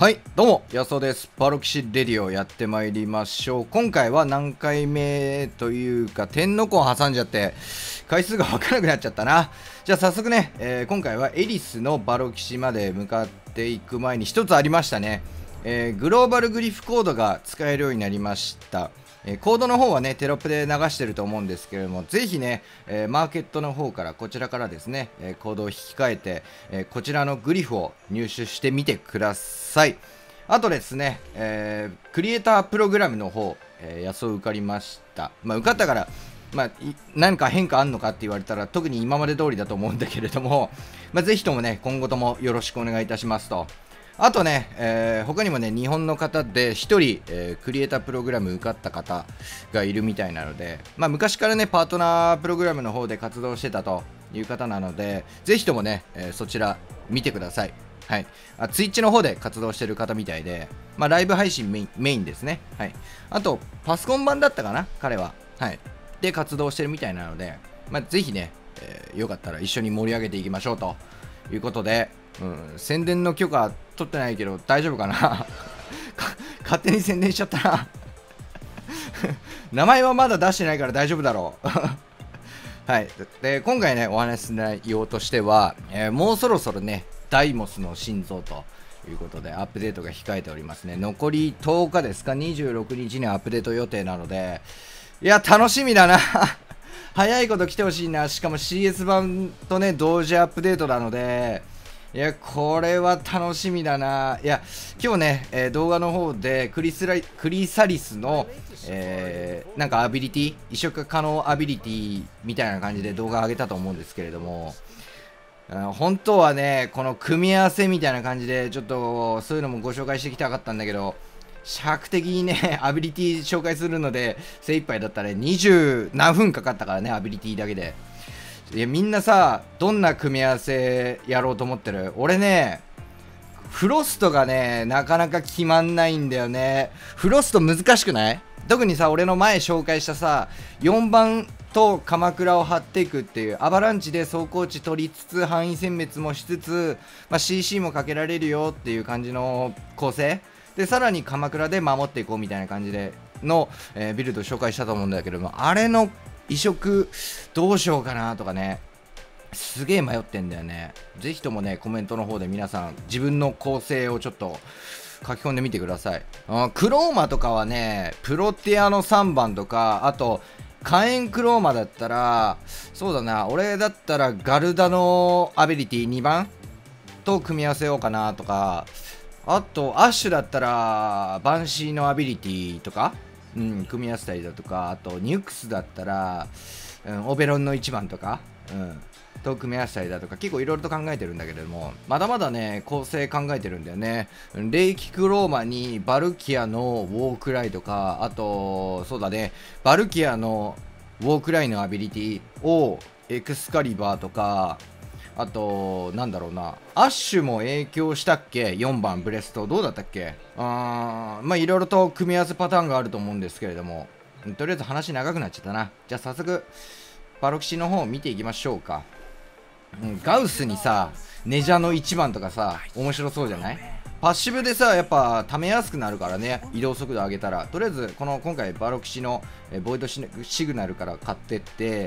はい、どうも、やそうです。バロキシレディオやってまいりましょう。今回は何回目というか、天の子を挟んじゃって、回数がわからなくなっちゃったな。じゃあ早速ね、今回はエリスのバロキシまで向かっていく前に一つありましたね。グローバルグリフコードが使えるようになりました。コードの方はね、テロップで流してると思うんですけれども、ぜひね、マーケットの方から、こちらからですね、コードを引き換えて、こちらのグリフを入手してみてください。あとですね、クリエイタープログラムの方、やそう受かりました。受かったから、何か変化あんのかって言われたら、特に今まで通りだと思うんだけれども、ぜひともね、今後ともよろしくお願いいたしますと。あとね、他にもね、日本の方で1人、クリエイタープログラム受かった方がいるみたいなので、昔からね、パートナープログラムの方で活動してたという方なので、ぜひともね、そちら見てください。はい。ツイッチの方で活動してる方みたいで、ライブ配信メインですね。はい。あと、パソコン版だったかな、彼は。はい。で、活動してるみたいなので、ぜひね、よかったら一緒に盛り上げていきましょうということで、宣伝の許可取ってないけど大丈夫かな勝手に宣伝しちゃったな名前はまだ出してないから大丈夫だろうはい。で、今回ね、お話しする内容としては、もうそろそろね、ダイモスの心臓ということで、アップデートが控えておりますね。残り10日ですか、26日にアップデート予定なので、いや、楽しみだな早いこと来てほしいな。しかも CS 版とね、同時アップデートなので、いや、これは楽しみだな。いや、今日ね、動画の方でクリサリスの、なんかアビリティ、移植可能アビリティみたいな感じで動画上げたと思うんですけれども、本当はね、この組み合わせみたいな感じで、ちょっとそういうのもご紹介してきたかったんだけど、尺的にね、アビリティ紹介するので精一杯だったら20何分かかったからね、アビリティだけで。いや、みんなさ、どんな組み合わせやろうと思ってる？俺ね、フロストがね、なかなか決まんないんだよね。フロスト難しくない？特にさ、俺の前紹介したさ、4番と鎌倉を張っていくっていう、アバランチで走行値取りつつ、範囲殲滅もしつつ、CC もかけられるよっていう感じの構成で、さらに鎌倉で守っていこうみたいな感じでの、ビルド紹介したと思うんだけども、あれの移植どうしようかなとかね、すげえ迷ってんだよね。ぜひともね、コメントの方で皆さん自分の構成をちょっと書き込んでみてください。クローマとかはね、プロテアの3番とか、あと火炎クローマだったら、そうだな、俺だったらガルダのアビリティ2番と組み合わせようかなとか、あとアッシュだったらバンシーのアビリティとか、組み合わせたりだとか、あとニュクスだったら、オベロンの1番とか、と組み合わせたりだとか、結構いろいろと考えてるんだけれども、まだまだね、構成考えてるんだよね。霊気クローマにバルキアのウォークライとか、あと、そうだね、バルキアのウォークライのアビリティをエクスカリバーとか、あと、なんだろうな、アッシュも影響したっけ？ 4 番ブレストどうだったっけ？いろいろと組み合わせパターンがあると思うんですけれども、とりあえず話長くなっちゃったな。じゃあ早速バロキシの方を見ていきましょうか。ガウスにさ、ネジャの1番とかさ、面白そうじゃない？パッシブでさ、やっぱ溜めやすくなるからね、移動速度上げたら。とりあえず今回バロキシのボイドシグナルから買ってって、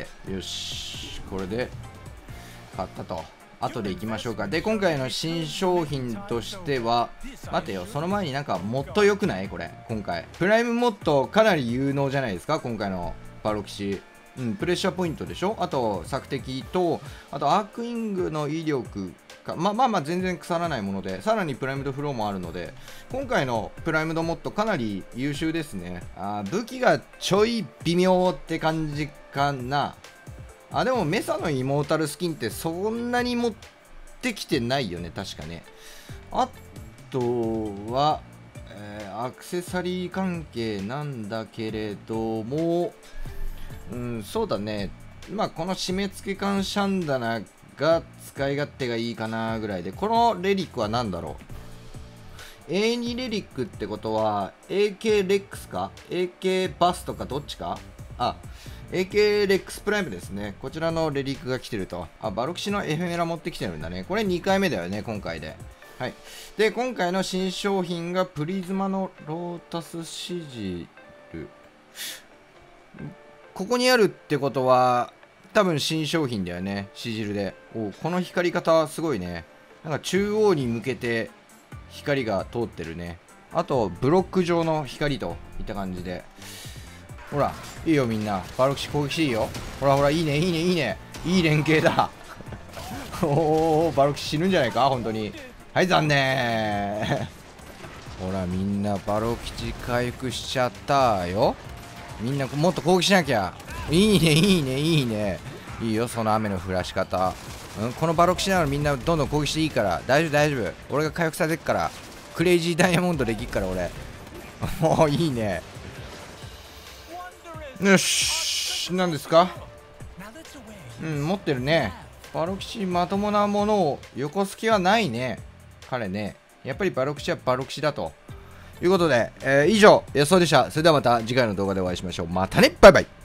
よし、これで買ったと。後で行きましょうか。で、今回の新商品としては、待てよ、その前になんかモッド良くない？これ、今回。プライムモッドかなり有能じゃないですか、今回のバロキシ。プレッシャーポイントでしょ？あと、索敵と、あと、アークウィングの威力か、全然腐らないもので、さらにプライムドフローもあるので、今回のプライムドモッドかなり優秀ですね。武器がちょい微妙って感じかな。でもメサのイモータルスキンってそんなに持ってきてないよね、確かね。あとは、アクセサリー関係なんだけれども、そうだね。この締め付け感シャンダナが使い勝手がいいかなぐらいで、このレリックは何だろう。A2 レリックってことは、AK レックスか ?AK バスとかどっちかAK レックスプライムですね。こちらのレリックが来てると。バロキシのエフェメラ持ってきてるんだね。これ2回目だよね、今回で。 はい。で、今回の新商品がプリズマのロータスシジル。ここにあるってことは、多分新商品だよね。シジルで。お、この光り方すごいね。なんか中央に向けて光が通ってるね。あと、ブロック状の光といった感じで。ほら、いいよみんな。バルクシ攻撃していいよ。ほらほら、いいね、いいね、いいね。いい連携だ。おー、バルクシ死ぬんじゃないか本当に。はい、残念。ほら、みんなバロキチ回復しちゃったよ。みんなもっと攻撃しなきゃ。いいね、いいね、いいね。いいよ、その雨の降らし方。このバロキシならみんなどんどん攻撃していいから。大丈夫、大丈夫。俺が回復させてっから。クレイジーダイヤモンドできっから、俺。もういいね。よし。何ですか？持ってるね。バロキシまともなものを横すきはないね。彼ね。やっぱりバロクシはバロクシだということで、以上予想でした。それではまた次回の動画でお会いしましょう。またね、バイバイ。